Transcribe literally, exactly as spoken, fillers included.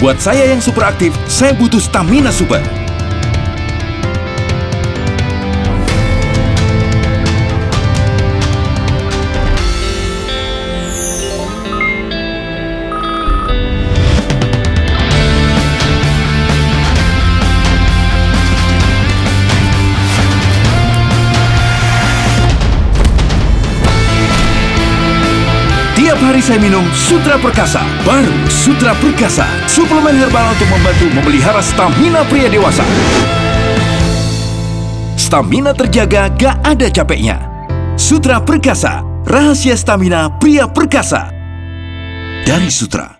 Buat saya yang super aktif, saya butuh Stamina Super. Tiap hari saya minum Sutra Perkasa. Baru Sutra Perkasa, suplemen herbal untuk membantu memelihara stamina pria dewasa. Stamina terjaga, gak ada capeknya. Sutra Perkasa, rahasia stamina pria perkasa. Dari Sutra.